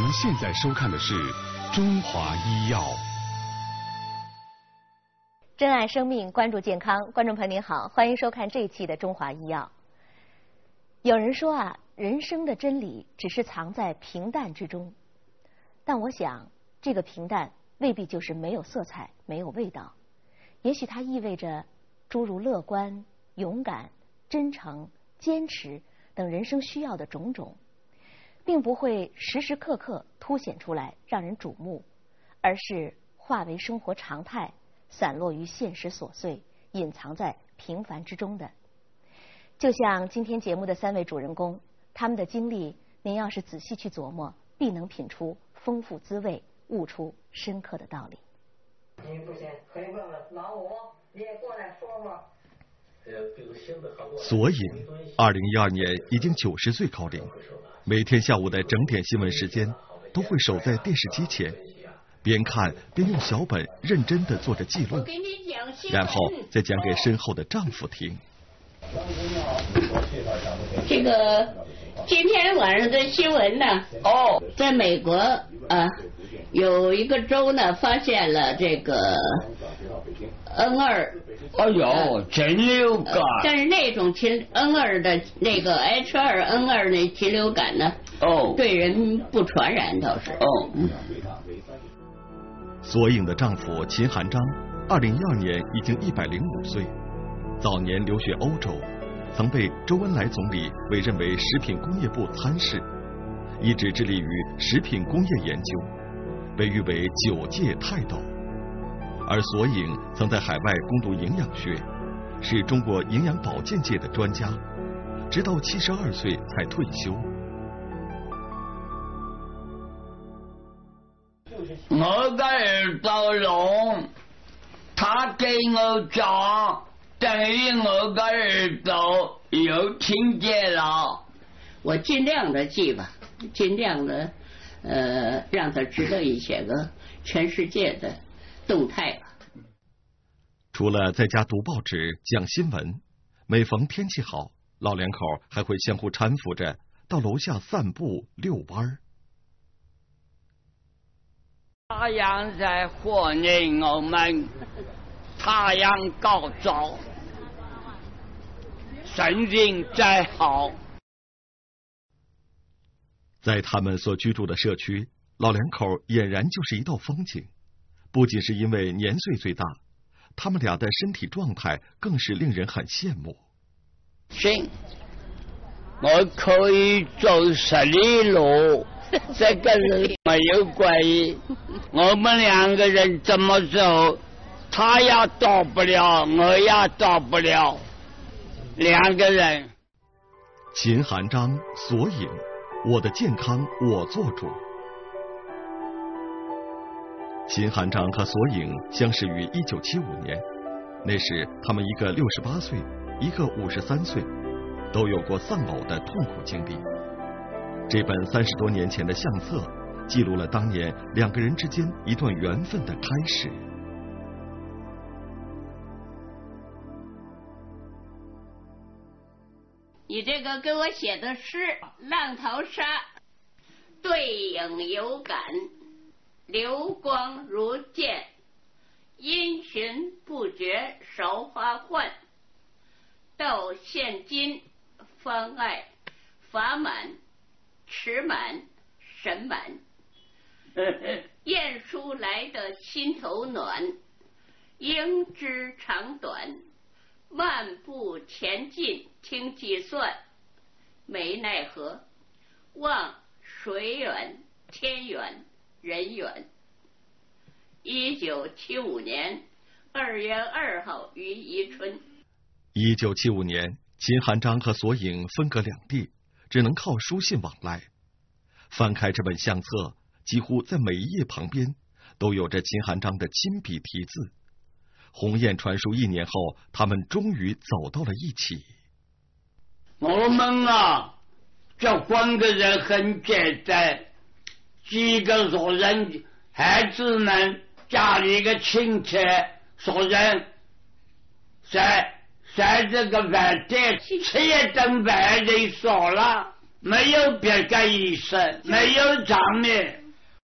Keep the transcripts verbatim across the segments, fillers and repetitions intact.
现在收看的是《中华医药》。 珍爱生命，关注健康。观众朋友您好，欢迎收看这一期的《中华医药》。有人说啊，人生的真理只是藏在平淡之中，但我想，这个平淡未必就是没有色彩、没有味道。也许它意味着诸如乐观、勇敢、真诚、坚持等人生需要的种种，并不会时时刻刻凸显出来让人瞩目，而是化为生活常态，散落于现实琐碎，隐藏在平凡之中的。就像今天节目的三位主人公，他们的经历，您要是仔细去琢磨，必能品出丰富滋味，悟出深刻的道理。 你不行，可以问问老五，你也过来说说。 索引二零一二年已经九十岁高龄，每天下午的整点新闻时间，都会守在电视机前，边看边用小本认真地做着记录，然后再讲给身后的丈夫听。 这个今天晚上的新闻呢，哦，在美国啊，有一个州呢发现了这个 N 二。 哎呦，禽流感！ 但是那种禽 N 二的那个 H 二 N 二那禽流感呢， 哦， 对人不传染倒是。 哦，嗯。 索引的丈夫秦寒章，二零一二年已经一百零五岁，早年留学欧洲，曾被周恩来总理委任为食品工业部参事，一直致力于食品工业研究，被誉为九届泰斗。而索引曾在海外攻读营养学，是中国营养保健界的专家，直到七十二岁才退休。 我的耳朵聋，他给我讲，等于我的耳朵又听见了。 我尽量的记吧，尽量的呃让他知道一些个全世界的动态吧。 除了在家读报纸、讲新闻，每逢天气好，老两口还会相互搀扶着到楼下散步、遛弯。 太阳在火热我们，太阳高照，身体再好。 在他们所居住的社区，老两口俨然就是一道风景。不仅是因为年岁最大，他们俩的身体状态更是令人很羡慕。 行，我可以走十里路，这个路没有关系。我们两个人怎么走，他也到不了，我也到不了，两个人。 秦寒章、索引，我的健康我做主。秦寒章和索引相识于一九七五年，那时他们一个六十八岁，一个五十三岁，都有过丧偶的痛苦经历。这本三十多年前的相册，记录了当年两个人之间一段缘分的开始。 你这个给我写的诗《浪淘沙》，对影有感。流光如箭，因循不绝，韶华换。到现今，方爱法满，持满，神满。晏殊来的心头暖，应知长短。漫步前进，听计算，没奈何。望水远，天远。人远。一九七五年二月二号于宜春。 一九七五年，秦寒章和索引分隔两地，只能靠书信往来。翻开这本相册，几乎在每一页旁边都有着秦寒章的亲笔题字。鸿雁传书一年后，他们终于走到了一起。 我们啊，结婚的人很简单。几个熟人，孩子们，家里的亲戚熟人，在在这个饭店吃一顿饭就少了， 没有别个医生，没有账面。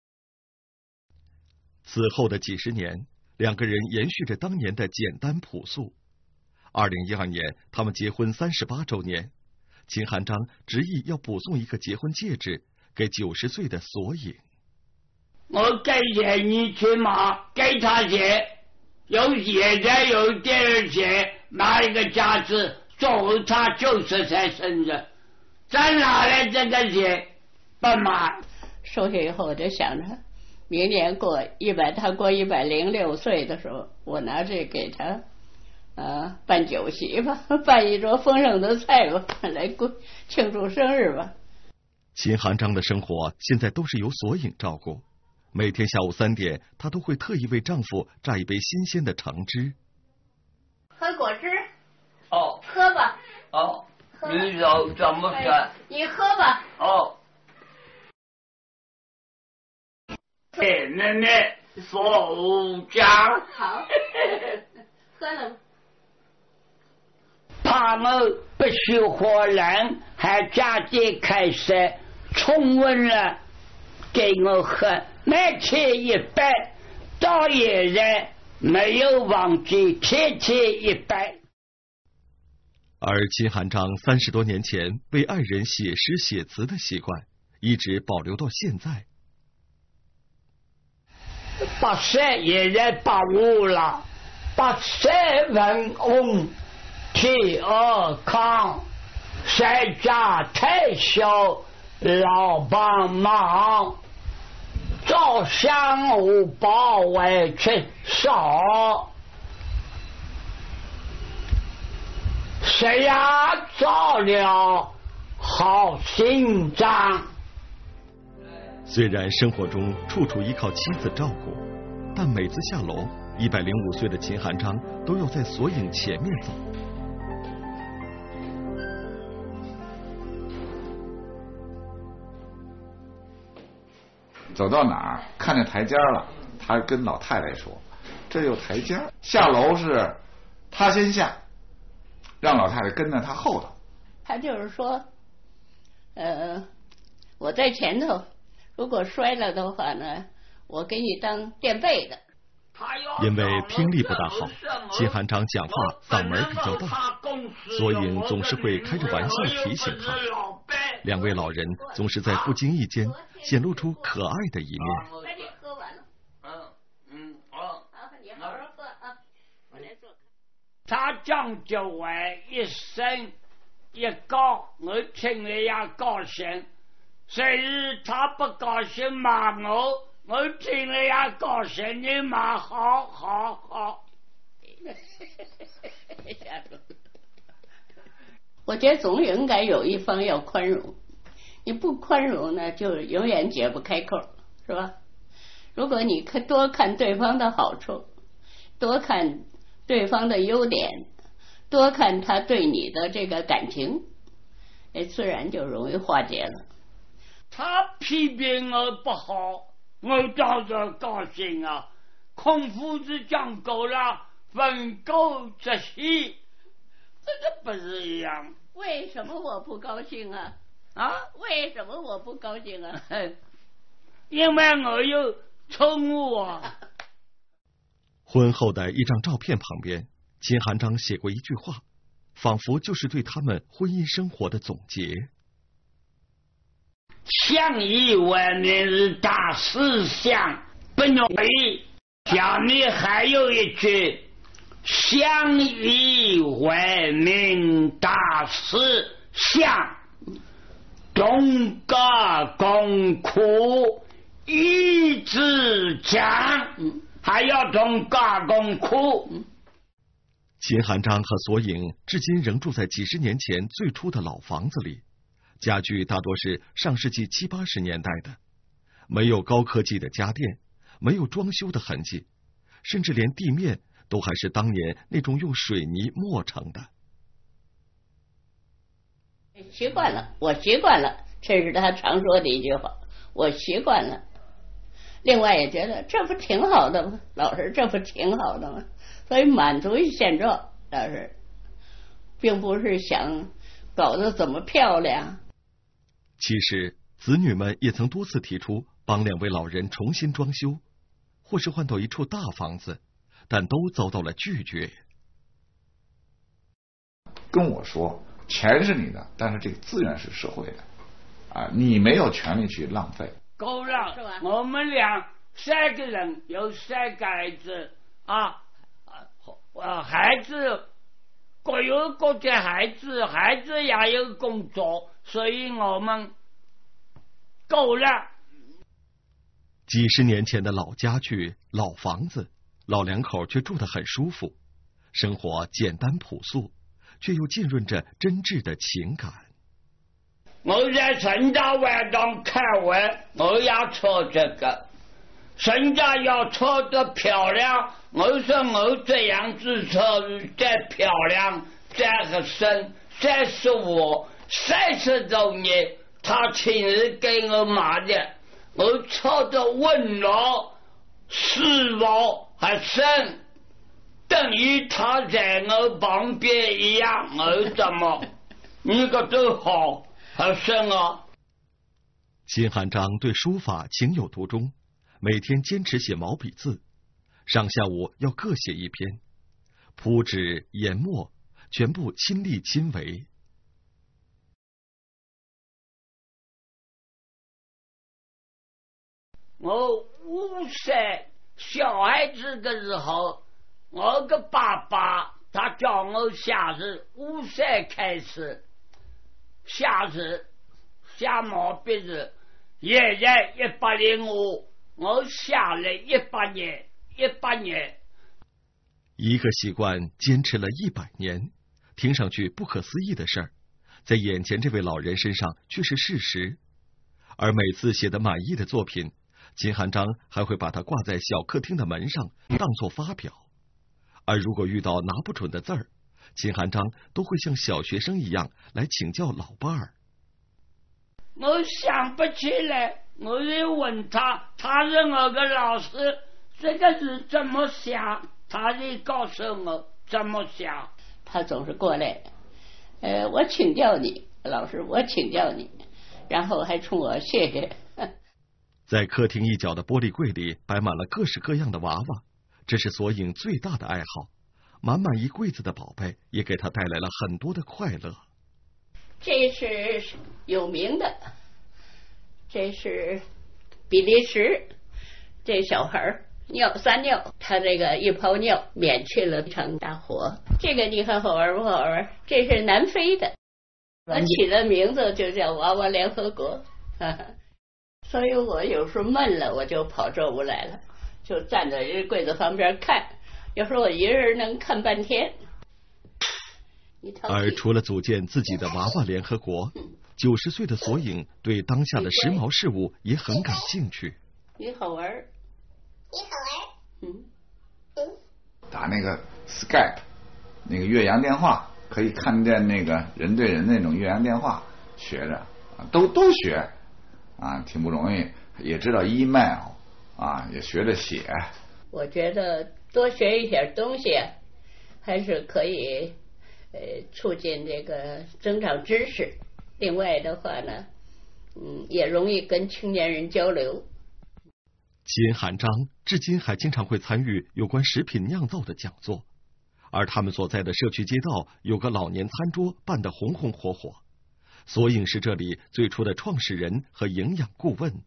此后的几十年，两个人延续着当年的简单朴素。二零一二年，他们结婚三十八周年，秦汉章执意要补送一个结婚戒指给九十岁的索引。 我给钱你去买，给他钱，有现在有第二钱，买一个戒指祝他九十岁生日，再拿来这个钱不买。 收下以后，我就想着，明年过一百，他过一百零六岁的时候，我拿这给他，啊，办酒席吧，办一桌丰盛的菜吧，来过庆祝生日吧。 秦汉章的生活现在都是由索引照顾，每天下午三点，她都会特意为丈夫榨一杯新鲜的橙汁。 喝果汁。 哦。 喝吧。 哦。你要怎么说？ 你喝吧。 哦。对，奶奶说家。 好。喝了吧。 怕我不许活人，还加点开水冲温了给我喝，每天一杯，到现在没有忘记，天天一杯。 而秦汉章三十多年前为爱人写诗写词的习惯，一直保留到现在。 八十现在八五了，八十文翁，体尔康，谁家退休老帮忙，照相无包围去少，谁呀造了好心脏。 虽然生活中处处依靠妻子照顾，但每次下楼，一百零五岁的秦汉章都要在索引前面走。 走到哪儿看见台阶了，他跟老太太说：“这有台阶。”下楼是他先下，让老太太跟在他后头。 他就是说，呃，我在前头，如果摔了的话呢，我给你当垫背的。 因为听力不大好，秦汉章讲话嗓门比较大，索引总是会开着玩笑提醒他。两位老人总是在不经意间显露出可爱的一面。 把你喝完了。嗯嗯哦。好，你好好喝啊。我来做。 他讲究话一声一高，我听了也高兴。谁日他不高兴骂我，我听了也高兴。你骂好好好。 我觉得总应该有一方要宽容，你不宽容呢，就永远解不开口，是吧？如果你看多看对方的好处，多看对方的优点，多看他对你的这个感情，哎，自然就容易化解了。 他批评我不好，我当然高兴啊。孔夫子讲过了，闻狗则喜。这个不是一样？ 为什么我不高兴啊？ 啊？ 为什么我不高兴啊？ 因为我有宠物啊。 婚后的一张照片旁边，秦汉章写过一句话，仿佛就是对他们婚姻生活的总结。 相依为命是大思想，不容易。下面还有一句。相依为命大思想，同甘共苦一直强，还要同甘共苦。 秦汉章和索引至今仍住在几十年前最初的老房子里，家具大多是上世纪七八十年代的，没有高科技的家电，没有装修的痕迹，甚至连地面都还是当年那种用水泥磨成的。 习惯了，我习惯了，这是他常说的一句话，我习惯了。另外也觉得这不挺好的吗？老师，这不挺好的吗？所以满足于现状，老师并不是想搞得怎么漂亮。 其实子女们也曾多次提出帮两位老人重新装修，或是换到一处大房子，但都遭到了拒绝。 跟我说，钱是你的，但是这个资源是社会的，啊，你没有权利去浪费。 够了，我们俩三个人有三个孩子啊，呃，孩子各有各的孩子，孩子也有工作，所以我们够了。 几十年前的老家具、老房子，老两口却住得很舒服，生活简单朴素，却又浸润着真挚的情感。 我在陈家湾上开会，我要做这个，陈家要做得漂亮。我说我这样子做再漂亮再合身，再是我三十多年他亲自给我买的，我做的温柔丝滑还深，等于他在我旁边一样。我怎么你个都好还深啊！ 金汉章对书法情有独钟，每天坚持写毛笔字，上下午要各写一篇，铺纸研墨全部亲力亲为。 我五岁小孩子的时候，我的爸爸他教我写字，五岁开始写字，写毛笔字。现在一百零五，我写了一百年，一百年。 一个习惯坚持了一百年，听上去不可思议的事儿，在眼前这位老人身上却是事实。而每次写得满意的作品，金汉章还会把它挂在小客厅的门上，当作发表。而如果遇到拿不准的字儿，金汉章都会像小学生一样来请教老伴儿。 我想不起来，我就问他，他是我的老师，这个字怎么写？他就告诉我怎么写。 他总是过来，呃，我请教你，老师，我请教你，然后还冲我谢谢。 在客厅一角的玻璃柜里摆满了各式各样的娃娃，这是索引最大的爱好。满满一柜子的宝贝也给他带来了很多的快乐。 这是有名的，这是比利时，这小孩尿撒尿，他这个一泡尿免去了一场大火。这个你看好玩不好玩？这是南非的，我起了名字就叫娃娃联合国。所以我有时候闷了，我就跑这屋来了，就站在这柜子旁边看，有时候我一个人能看半天。 而除了组建自己的娃娃联合国，九十岁的索引对当下的时髦事物也很感兴趣。 你好玩， 你好玩， 嗯嗯， 打那个 Skype 那个越洋电话，可以看见那个人对人那种越洋电话，学着都都学啊，挺不容易，也知道 email 啊，也学着写。 我觉得多学一点东西还是可以呃促进这个增长知识。另外的话呢，嗯，也容易跟青年人交流。 金汉章至今还经常会参与有关食品酿造的讲座，而他们所在的社区街道有个老年餐桌办得红红火火。索引是这里最初的创始人和营养顾问。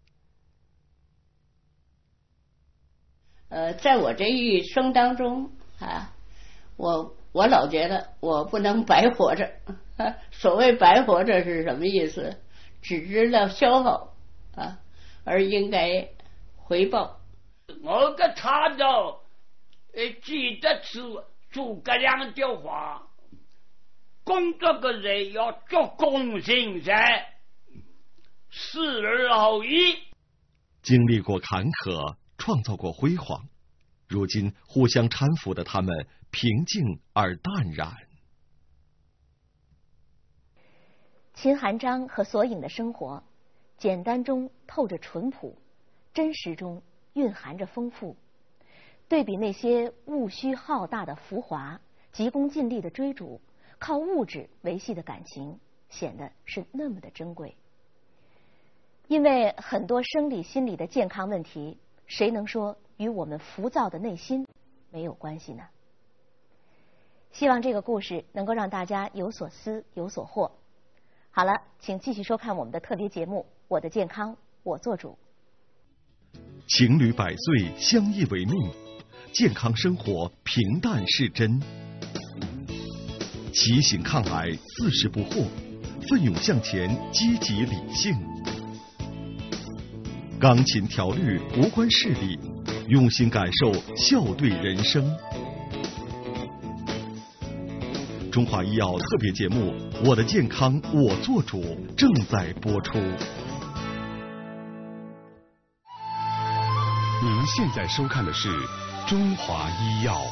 呃，在我这一生当中啊，我我老觉得我不能白活着。啊、所谓白活着是什么意思？只知道消耗啊，而应该回报。 我跟他都呃记得住诸葛亮的话。工作的人要做公行善，事而后已。 经历过坎坷，创造过辉煌，如今互相搀扶的他们平静而淡然。 秦寒章和索引的生活，简单中透着淳朴，真实中蕴含着丰富。对比那些务虚浩大的浮华，急功近利的追逐，靠物质维系的感情，显得是那么的珍贵。 因为很多生理心理的健康问题，谁能说与我们浮躁的内心没有关系呢？希望这个故事能够让大家有所思有所获。好了，请继续收看我们的特别节目《我的健康我做主》。 情侣百岁，相依为命，健康生活平淡是真。骑行抗癌，自食不惑，奋勇向前，积极理性。钢琴调律无关势力，用心感受，笑对人生。中华医药特别节目《我的健康我做主》正在播出。 您现在收看的是中华医药。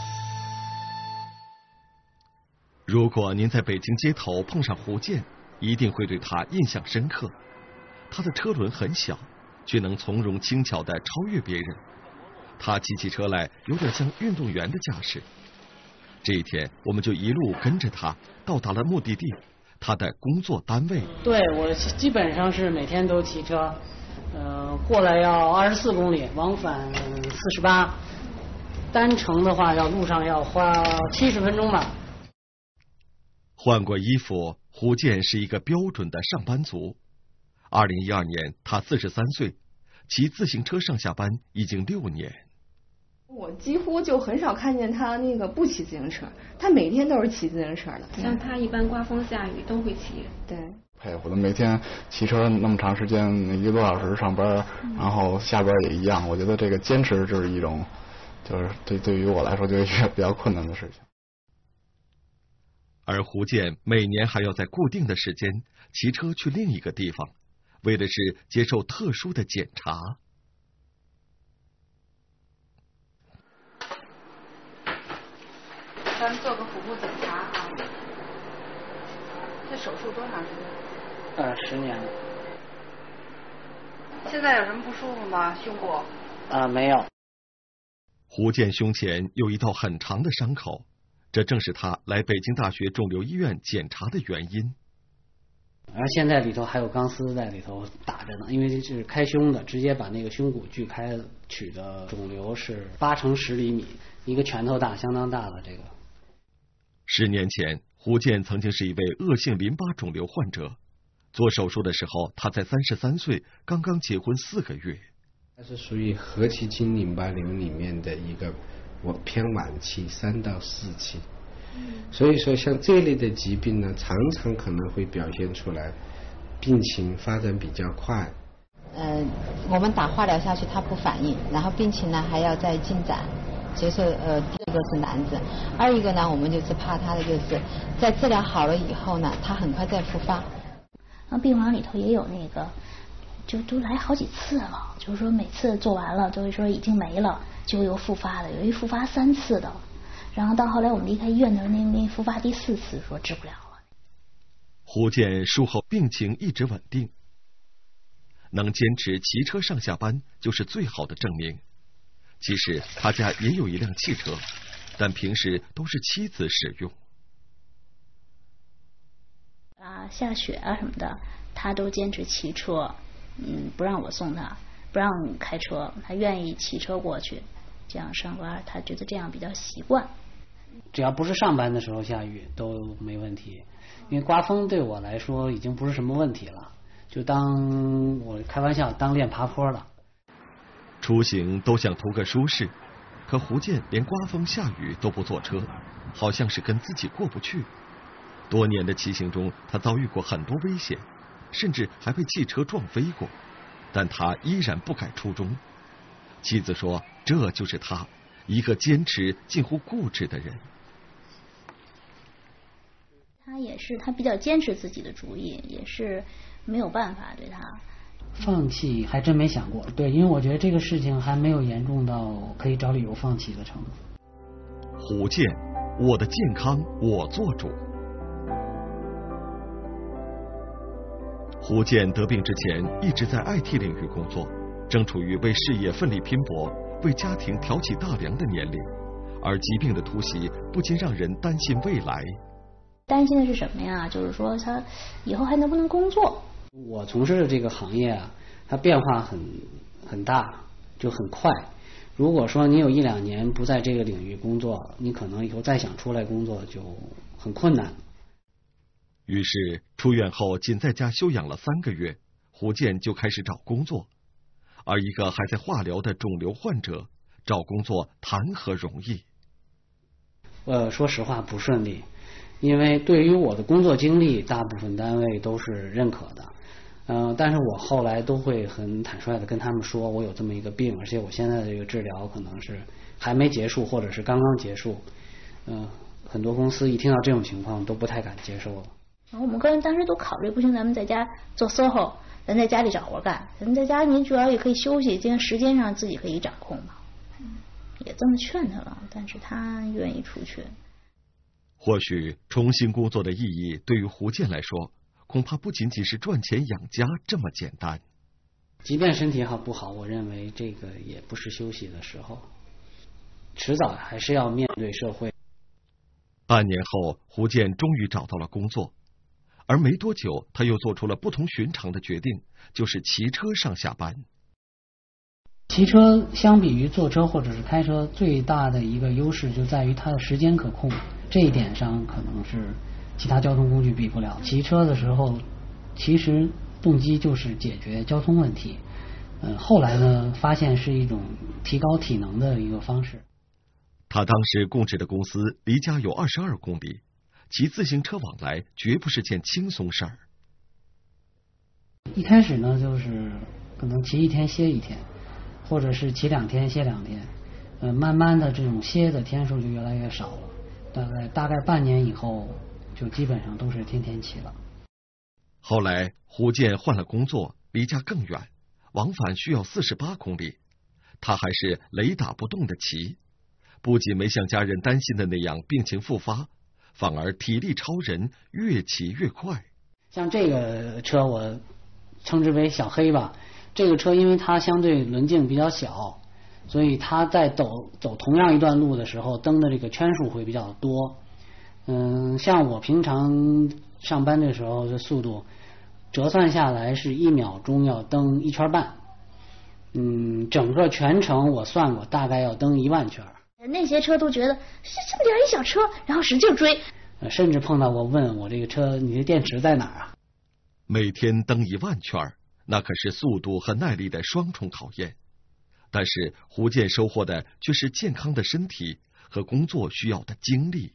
如果您在北京街头碰上胡健，一定会对他印象深刻。他的车轮很小，却能从容轻巧地超越别人。他骑起车来有点像运动员的架势。这一天，我们就一路跟着他到达了目的地，他的工作单位。 对，我基本上是每天都骑车，呃，过来要二十四公里，往返四十八，单程的话要路上要花七十分钟吧。 换过衣服，胡健是一个标准的上班族。二零一二年，他四十三岁，骑自行车上下班已经六年。 我几乎就很少看见他那个不骑自行车，他每天都是骑自行车的。 像他一般刮风下雨都会骑。 对， 佩服的，每天骑车那么长时间，一个多小时上班，然后下班也一样。我觉得这个坚持就是一种，就是对对于我来说就是一个比较困难的事情。 而胡健每年还要在固定的时间骑车去另一个地方，为的是接受特殊的检查。 咱做个腹部检查啊。这手术多长时间？ 呃，十年了。 现在有什么不舒服吗？胸部？啊、 呃，没有。 胡健胸前有一道很长的伤口，这正是他来北京大学肿瘤医院检查的原因。 而现在里头还有钢丝在里头打着呢，因为这是开胸的，直接把那个胸骨锯开取的肿瘤是八乘十厘米，一个拳头大，相当大了。这个十年前，胡健曾经是一位恶性淋巴肿瘤患者。做手术的时候，他才三十三岁，刚刚结婚四个月。 它是属于核期性淋巴瘤里面的一个我偏晚期，三到四期。所以说，像这一类的疾病呢，常常可能会表现出来，病情发展比较快。 呃，我们打化疗下去，它不反应，然后病情呢还要再进展。所以说，呃，第一个是难子，二一个呢，我们就是怕他的就是在治疗好了以后呢，他很快再复发。 那病房里头也有那个，就都来好几次了，就是说每次做完了就会说已经没了，就有复发的，有一复发三次的。然后到后来我们离开医院的时候，那那复发第四次说治不了了。 胡健术后病情一直稳定，能坚持骑车上下班就是最好的证明。其实他家也有一辆汽车，但平时都是妻子使用。 啊，下雪啊什么的，他都坚持骑车，嗯，不让我送他，不让开车，他愿意骑车过去，这样上班，他觉得这样比较习惯。 只要不是上班的时候下雨都没问题，因为刮风对我来说已经不是什么问题了，就当我开玩笑当练爬坡了。 出行都想图个舒适，可胡健连刮风下雨都不坐车，好像是跟自己过不去。多年的骑行中，他遭遇过很多危险，甚至还被汽车撞飞过，但他依然不改初衷。妻子说，这就是他，一个坚持近乎固执的人。 他也是，他比较坚持自己的主意，也是没有办法对他。 放弃还真没想过，对，因为我觉得这个事情还没有严重到可以找理由放弃的程度。 胡健，我的健康我做主。胡健得病之前一直在 I T 领域工作，正处于为事业奋力拼搏、为家庭挑起大梁的年龄，而疾病的突袭不禁让人担心未来。 担心的是什么呀？就是说他以后还能不能工作？ 我从事的这个行业啊， 它变化很很大，就很快。如果说你有一两年不在这个领域工作，你可能以后再想出来工作就很困难。 于是出院后仅在家休养了三个月，胡健就开始找工作。而一个还在化疗的肿瘤患者，找工作谈何容易？ 呃，说实话不顺利，因为对于我的工作经历，大部分单位都是认可的。嗯、呃，但是我后来都会很坦率的跟他们说，我有这么一个病，而且我现在的这个治疗可能是还没结束，或者是刚刚结束。嗯、呃，很多公司一听到这种情况都不太敢接受了。 我们个人当时都考虑，不行，咱们在家做 S O H O， 咱在家里找活干，咱在家您主要也可以休息，这样时间上自己可以掌控嘛。也这么劝他了，但是他愿意出去。 或许重新工作的意义对于胡健来说，恐怕不仅仅是赚钱养家这么简单。 即便身体好不好，我认为这个也不是休息的时候，迟早还是要面对社会。 半年后，胡健终于找到了工作，而没多久，他又做出了不同寻常的决定，就是骑车上下班。 骑车相比于坐车或者是开车，最大的一个优势就在于它的时间可控，这一点上可能是其他交通工具比不了。骑车的时候，其实动机就是解决交通问题。嗯、呃，后来呢，发现是一种提高体能的一个方式。 他当时供职的公司离家有二十二公里，骑自行车往来绝不是件轻松事儿。 一开始呢，就是可能骑一天歇一天，或者是骑两天歇两天，呃，慢慢的这种歇的天数就越来越少了。大概大概半年以后，就基本上都是天天骑了。 后来胡健换了工作，离家更远，往返需要四十八公里，他还是雷打不动的骑，不仅没像家人担心的那样病情复发，反而体力超人，越骑越快。 像这个车我称之为小黑吧，这个车因为它相对轮径比较小，所以它在走走同样一段路的时候，蹬的这个圈数会比较多。嗯，像我平常上班的时候的速度，折算下来是一秒钟要蹬一圈半。嗯，整个全程我算过，大概要蹬一万圈。 那些车都觉得是这么点一小车，然后使劲追。 呃，甚至碰到过问我这个车，你的电池在哪儿啊？ 每天蹬一万圈，那可是速度和耐力的双重考验。但是胡健收获的却是健康的身体和工作需要的精力。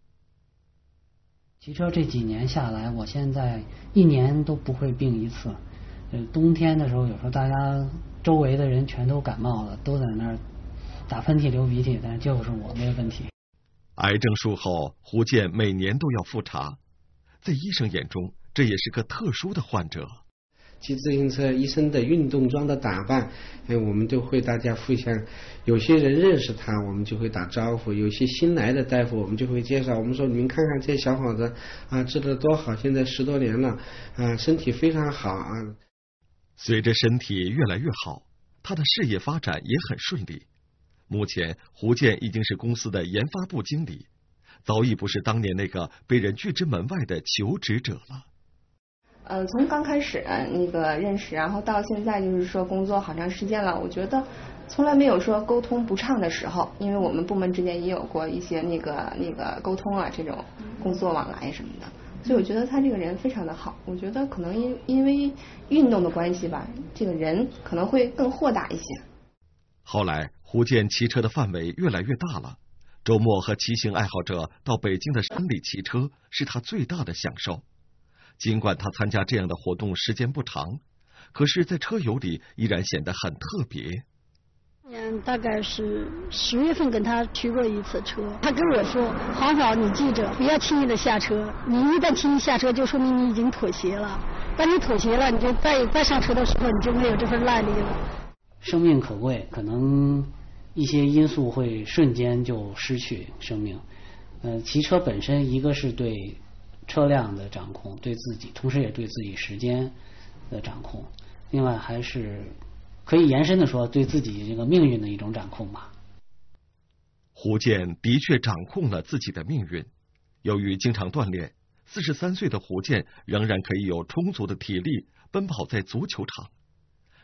骑车这几年下来，我现在一年都不会病一次。呃，冬天的时候，有时候大家周围的人全都感冒了，都在那儿打喷嚏、流鼻涕，但是就是我没有问题。 癌症术后，胡健每年都要复查，在医生眼中，这也是个特殊的患者。 骑自行车，医生的运动装的打扮，哎，我们都会大家互相，有些人认识他，我们就会打招呼；有些新来的大夫，我们就会介绍。我们说，你们看看这小伙子啊，治得多好，现在十多年了，啊，身体非常好啊。 随着身体越来越好，他的事业发展也很顺利。目前，胡健已经是公司的研发部经理，早已不是当年那个被人拒之门外的求职者了。 嗯，从刚开始那个认识，然后到现在就是说工作好长时间了，我觉得从来没有说沟通不畅的时候，因为我们部门之间也有过一些那个那个沟通啊，这种工作往来什么的，所以我觉得他这个人非常的好。我觉得可能因因为运动的关系吧，这个人可能会更豁达一些。 后来，胡健骑车的范围越来越大了，周末和骑行爱好者到北京的山里骑车是他最大的享受。尽管他参加这样的活动时间不长，可是在车友里依然显得很特别。 嗯，大概是十月份跟他骑过一次车，他跟我说：“黄嫂，你记着，不要轻易的下车。你一旦轻易下车，就说明你已经妥协了。当你妥协了，你就再再上车的时候，你就没有这份耐力了。” 生命可贵，可能一些因素会瞬间就失去生命。呃，骑车本身一个是对车辆的掌控，对自己，同时也对自己时间的掌控。另外，还是可以延伸的说，对自己这个命运的一种掌控吧。 胡健的确掌控了自己的命运。由于经常锻炼，四十三岁的胡健仍然可以有充足的体力奔跑在足球场。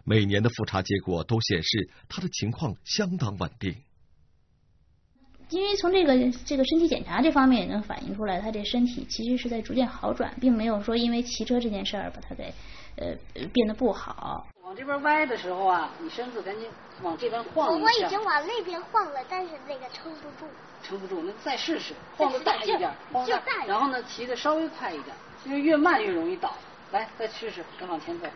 每年的复查结果都显示他的情况相当稳定。 因为从这个这个身体检查这方面也能反映出来，他这身体其实是在逐渐好转，并没有说因为骑车这件事儿把他给呃变得不好。 往这边歪的时候啊，你身子赶紧往这边晃一下。 我已经往那边晃了，但是那个撑不住。 撑不住，那再试试，晃得大一点，晃大，然后呢骑得稍微快一点，其实越慢越容易倒。来，再试试，再往前走。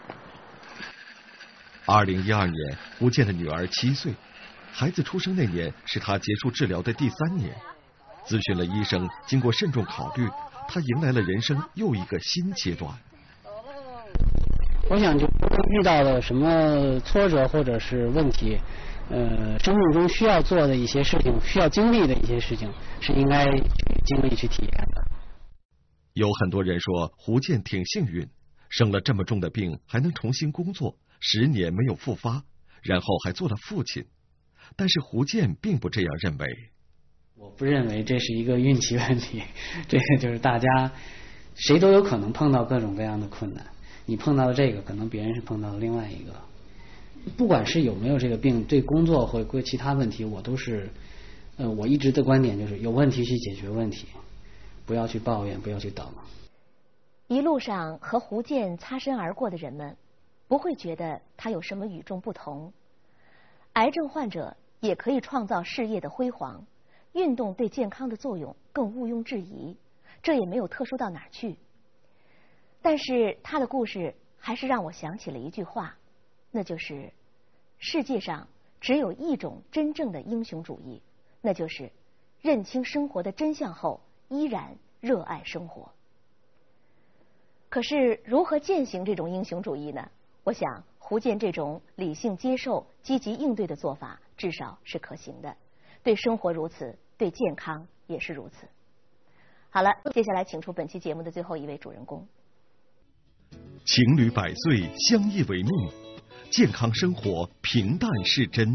二零一二年，胡建的女儿七岁，孩子出生那年是他结束治疗的第三年。咨询了医生，经过慎重考虑，他迎来了人生又一个新阶段。 我想就遇到了什么挫折或者是问题，呃，生命中需要做的一些事情，需要经历的一些事情，是应该去经历去体验的。 有很多人说胡建挺幸运，生了这么重的病还能重新工作，十年没有复发，然后还做了父亲。但是胡建并不这样认为。 我不认为这是一个运气问题，这个就是大家谁都有可能碰到各种各样的困难。你碰到的这个，可能别人是碰到了另外一个。不管是有没有这个病，对工作或者其他问题，我都是，呃，我一直的观点就是有问题去解决问题，不要去抱怨，不要去等。 一路上和胡建擦身而过的人们，不会觉得他有什么与众不同。癌症患者也可以创造事业的辉煌，运动对健康的作用更毋庸置疑，这也没有特殊到哪儿去。但是他的故事还是让我想起了一句话，那就是世界上只有一种真正的英雄主义，那就是认清生活的真相后依然热爱生活。可是如何践行这种英雄主义呢？我想胡建这种理性接受、积极应对的做法至少是可行的，对生活如此，对健康也是如此。好了，接下来请出本期节目的最后一位主人公。 情侣百岁，相依为命，健康生活，平淡是真。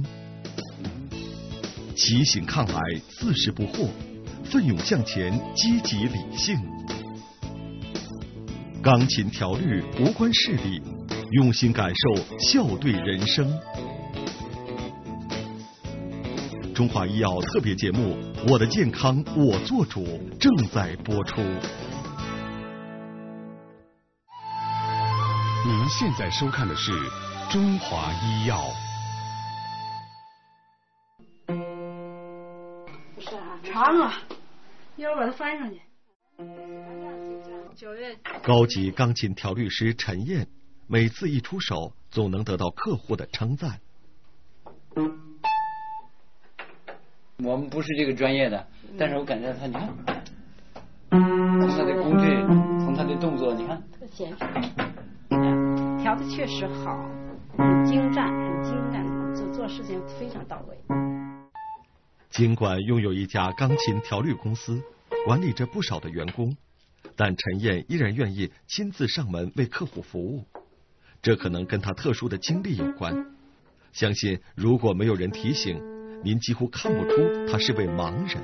骑行抗癌，四十不惑，奋勇向前，积极理性。钢琴调律，无关势力，用心感受，笑对人生。中华医药特别节目《我的健康我做主》正在播出。 您现在收看的是中华医药。 不是啊，长啊，一会儿把它翻上去。九月。 高级钢琴调律师陈燕，每次一出手，总能得到客户的称赞。 我们不是这个专业的，但是我感觉他，你看，从他的工具，从他的动作，你看， 特显手。调的确实好，很精湛，很精湛，做做事情非常到位。 尽管拥有一家钢琴调律公司，管理着不少的员工，但陈燕依然愿意亲自上门为客户服务。这可能跟他特殊的经历有关。相信如果没有人提醒，您几乎看不出他是位盲人。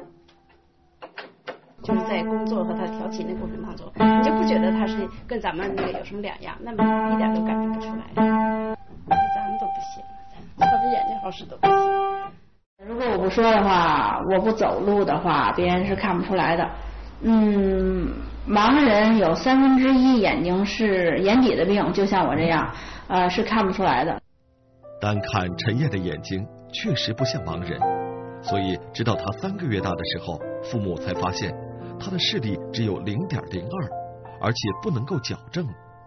就是在工作和他调琴的过程当中，你就不觉得他是跟咱们那个有什么两样，那么一点都感觉不出来。咱们都不行，咱特别眼睛好使都不行。 如果我不说的话，我不走路的话，别人是看不出来的。嗯，盲人有三分之一眼睛是眼底的病，就像我这样，呃，是看不出来的。 单看陈燕的眼睛，确实不像盲人，所以直到他三个月大的时候，父母才发现他的视力只有零点零二，而且不能够矫正。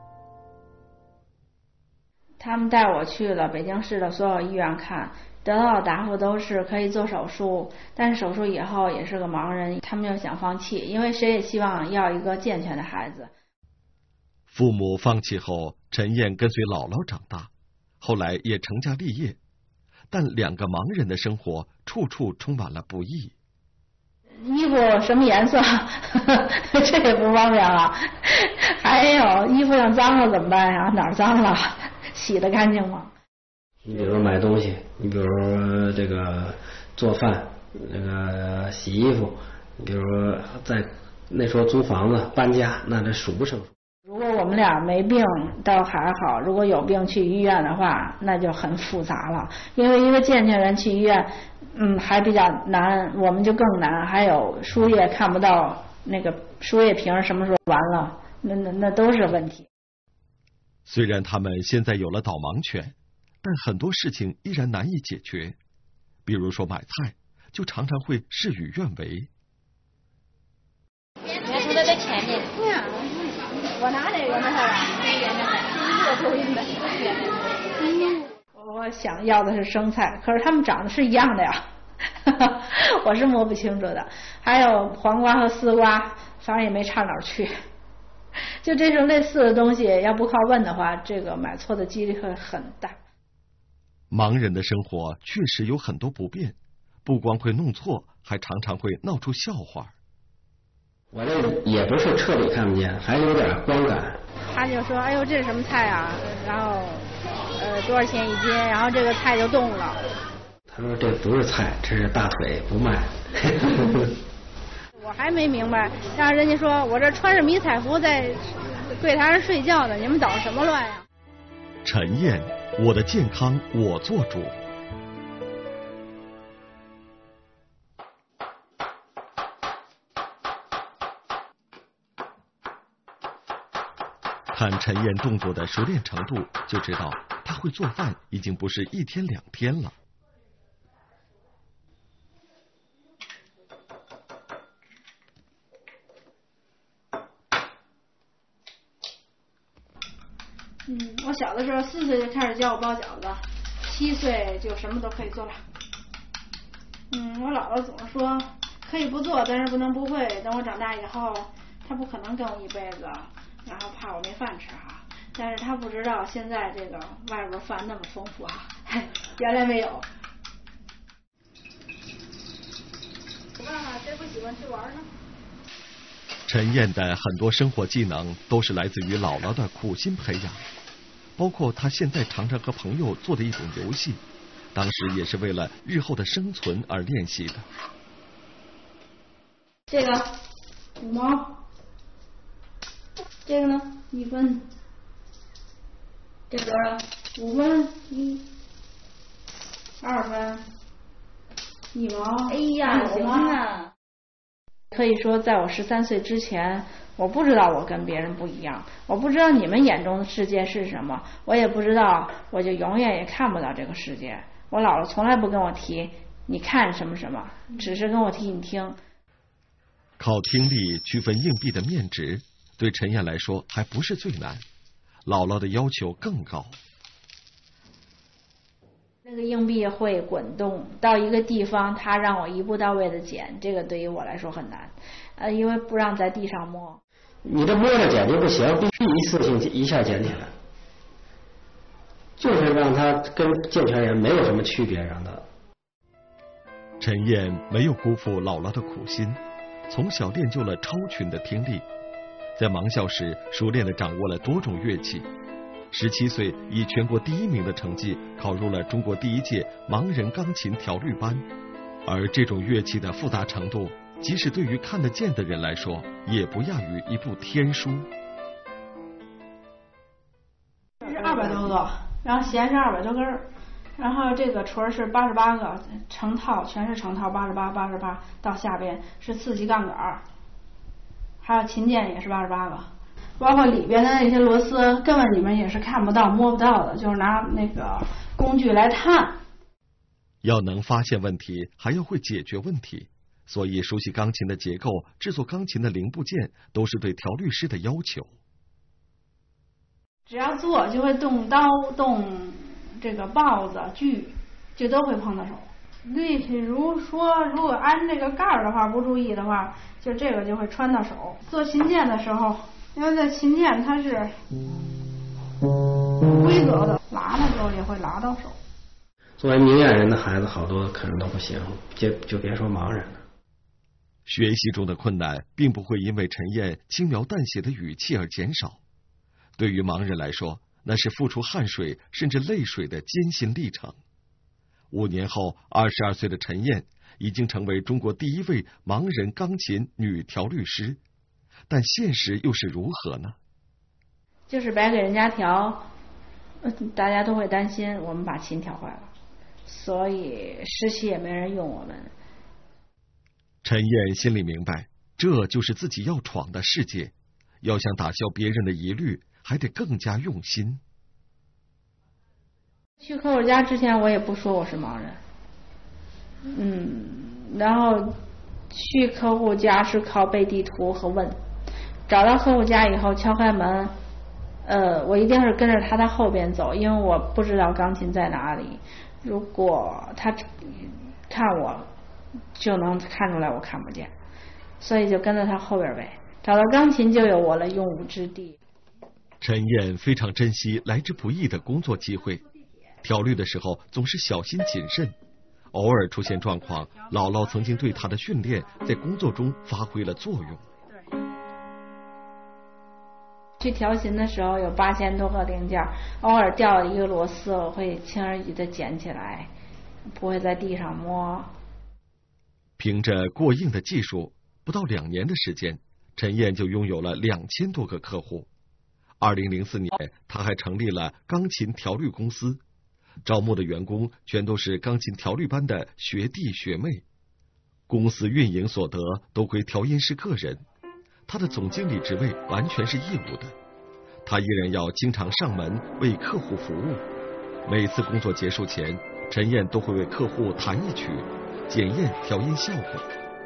他们带我去了北京市的所有医院看，得到的答复都是可以做手术，但是手术以后也是个盲人，他们又想放弃，因为谁也希望要一个健全的孩子。 父母放弃后，陈燕跟随姥姥长大，后来也成家立业，但两个盲人的生活处处充满了不易。 衣服什么颜色这也不方便了，还有衣服上脏了怎么办呀？哪儿脏了洗得干净吗？ 你比如说买东西，你比如说这个做饭，那个洗衣服，你比如说在那时候租房子搬家，那这数不胜数。 如果我们俩没病倒还好，如果有病去医院的话，那就很复杂了。因为一个健全人去医院，嗯，还比较难，我们就更难。还有输液看不到那个输液瓶什么时候完了，那那那都是问题。 虽然他们现在有了导盲犬，但很多事情依然难以解决。比如说买菜，就常常会事与愿违。 你看他在前面。 我拿这个那个，我想要的是生菜，可是它们长得是一样的呀，我是摸不清楚的。还有黄瓜和丝瓜，反正也没差哪儿去。就这种类似的东西，要不靠问的话，这个买错的几率会很大。 盲人的生活确实有很多不便，不光会弄错，还常常会闹出笑话。 我这也不是彻底看不见，还有点光感。 他就说：“哎呦，这是什么菜啊？然后，呃，多少钱一斤？然后这个菜就动了。” 他说：“这不是菜，这是大腿，不卖。” 我还没明白，让人家说我这穿着迷彩服在柜台上睡觉呢，你们捣什么乱呀？ 陈燕，我的健康我做主。看陈燕动作的熟练程度，就知道她会做饭已经不是一天两天了。 嗯，我小的时候四岁就开始教我包饺子，七岁就什么都可以做了。嗯，我姥姥总是说可以不做，但是不能不会。等我长大以后，她不可能跟我一辈子，然后怕我没饭吃哈。但是她不知道现在这个外边饭那么丰富哈，原来没有。没办法，谁不喜欢去玩呢？ 陈燕的很多生活技能都是来自于姥姥的苦心培养，包括她现在常常和朋友做的一种游戏，当时也是为了日后的生存而练习的。 这个五毛，这个呢一分，这多少？五分一，二分一毛。哎呀，行啊！可以说，在我十三岁之前，我不知道我跟别人不一样，我不知道你们眼中的世界是什么，我也不知道，我就永远也看不到这个世界。我姥姥从来不跟我提你看什么什么，只是跟我提你听。 靠听力区分硬币的面值，对陈燕来说还不是最难，姥姥的要求更高。 那个硬币会滚动到一个地方，它让我一步到位的捡，这个对于我来说很难，呃，因为不让在地上摸。 你这摸着捡就不行，必须一次性一下捡起来，就是让它跟健全人没有什么区别，让它。 陈燕没有辜负姥姥的苦心，从小练就了超群的听力，在盲校时熟练地掌握了多种乐器。十七岁以全国第一名的成绩考入了中国第一届盲人钢琴调律班，而这种乐器的复杂程度，即使对于看得见的人来说，也不亚于一部天书。 这是二百多个，然后弦是二百多根儿，然后这个锤是八十八个，成套全是成套，八十八八十八，到下边是四级杠杆，还有琴键也是八十八个。包括里边的那些螺丝，根本你们也是看不到摸不到的，就是拿那个工具来探。 要能发现问题，还要会解决问题，所以熟悉钢琴的结构，制作钢琴的零部件，都是对调律师的要求。 只要做就会动刀动这个刨子锯，就都会碰到手。例如说，如果安这个盖儿的话不注意的话，就这个就会穿到手。做琴键的时候，因为在琴键它是规则的，拉的时候也会拉到手。 作为明眼人的孩子，好多可能都不行，就就别说盲人了。 学习中的困难并不会因为陈燕轻描淡写的语气而减少，对于盲人来说，那是付出汗水甚至泪水的艰辛历程。五年后，二十二岁的陈燕已经成为中国第一位盲人钢琴女调律师。但现实又是如何呢？ 就是白给人家调，大家都会担心我们把琴调坏了，所以实习也没人用我们。 陈燕心里明白，这就是自己要闯的世界，要想打消别人的疑虑，还得更加用心。 去客户家之前，我也不说我是盲人，嗯，然后去客户家是靠背地图和问，找到客户家以后敲开门，呃，我一定是跟着他在后边走，因为我不知道钢琴在哪里，如果他看我就能看出来我看不见，所以就跟着他后边呗，找到钢琴就有我的用武之地。 陈燕非常珍惜来之不易的工作机会，调律的时候总是小心谨慎，偶尔出现状况，姥姥曾经对她的训练在工作中发挥了作用。 去调琴的时候有八千多个零件，偶尔掉了一个螺丝，我会轻而易举地捡起来，不会在地上摸。 凭着过硬的技术，不到两年的时间，陈燕就拥有了两千多个客户。二零零四年，他还成立了钢琴调律公司，招募的员工全都是钢琴调律班的学弟学妹，公司运营所得都归调音师个人，他的总经理职位完全是义务的，他依然要经常上门为客户服务。每次工作结束前，陈燕都会为客户弹一曲，检验调音效果。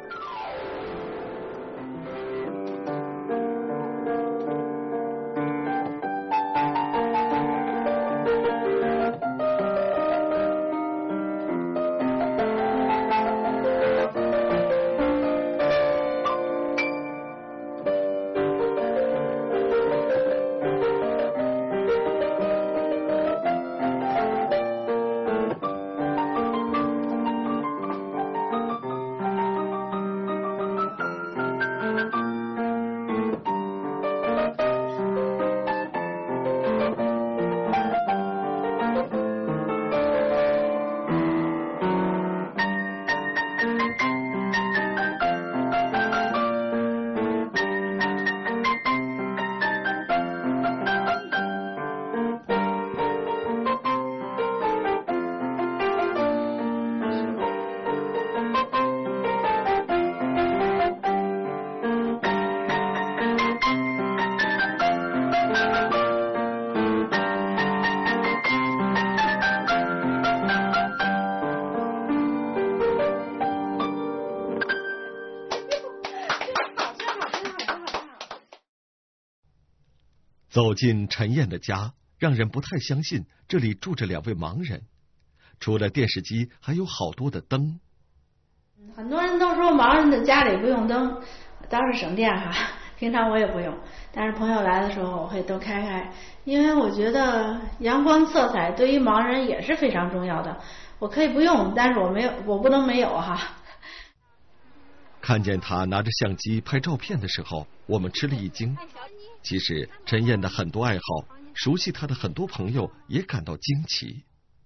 走进陈燕的家，让人不太相信这里住着两位盲人。除了电视机，还有好多的灯。 很多人都说盲人的家里不用灯，倒是省电哈。平常我也不用，但是朋友来的时候我会都开开，因为我觉得阳光色彩对于盲人也是非常重要的。我可以不用，但是我没有，我不能没有哈。 看见他拿着相机拍照片的时候，我们吃了一惊。其实陈燕的很多爱好，熟悉他的很多朋友也感到惊奇。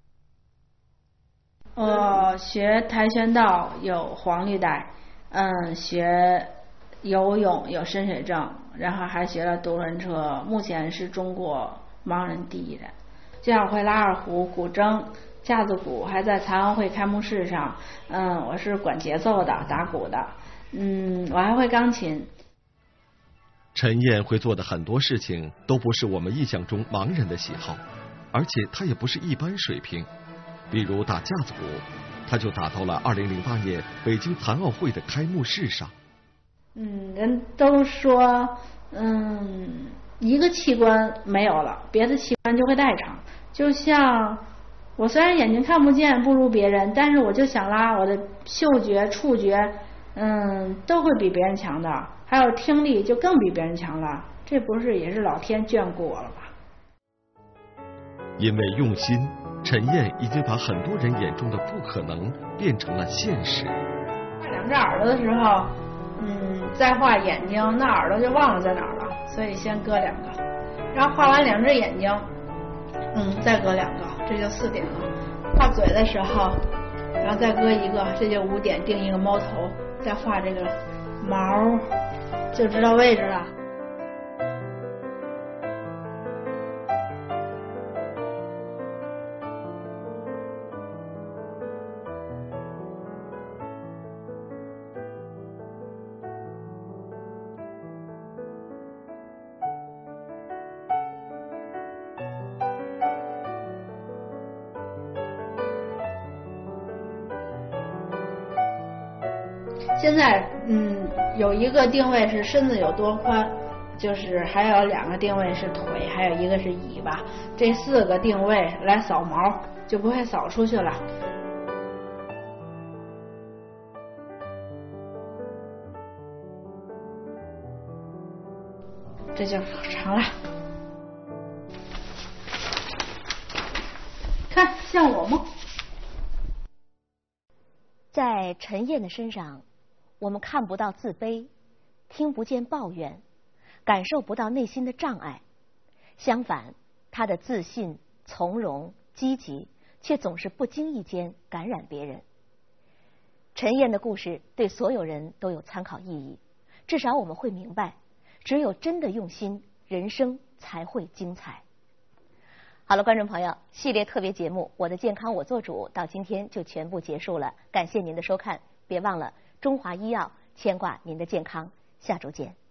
我学跆拳道有黄绿带，嗯，学游泳有深水证，然后还学了独轮车，目前是中国盲人第一人。就像我会拉二胡、古筝、架子鼓，还在残奥会开幕式上，嗯，我是管节奏的、打鼓的，嗯，我还会钢琴。 陈燕会做的很多事情都不是我们印象中盲人的喜好，而且他也不是一般水平。比如打架子鼓，他就打到了二零零八年北京残奥会的开幕式上。 嗯，人都说，嗯，一个器官没有了，别的器官就会代偿。就像我虽然眼睛看不见，不如别人，但是我就想拉，我的嗅觉、触觉，嗯，都会比别人强的。还有听力就更比别人强了，这不是也是老天眷顾我了吗？ 因为用心，陈燕已经把很多人眼中的不可能变成了现实。 画两只耳朵的时候，嗯，再画眼睛，那耳朵就忘了在哪儿了，所以先割两个，然后画完两只眼睛，嗯，再割两个，这就四点了。画嘴的时候，然后再割一个，这就五点，定一个猫头，再画这个毛，就知道位置了。 现在嗯有一个定位是身子有多宽，就是还有两个定位是腿，还有一个是尾巴，这四个定位来扫毛就不会扫出去了。这就长了，看像我吗？ 在陈燕的身上，我们看不到自卑，听不见抱怨，感受不到内心的障碍。相反，她的自信、从容、积极，却总是不经意间感染别人。陈燕的故事对所有人都有参考意义，至少我们会明白，只有真的用心，人生才会精彩。好了，观众朋友，系列特别节目《我的健康我做主》到今天就全部结束了，感谢您的收看，别忘了中华医药牵挂您的健康，下周见。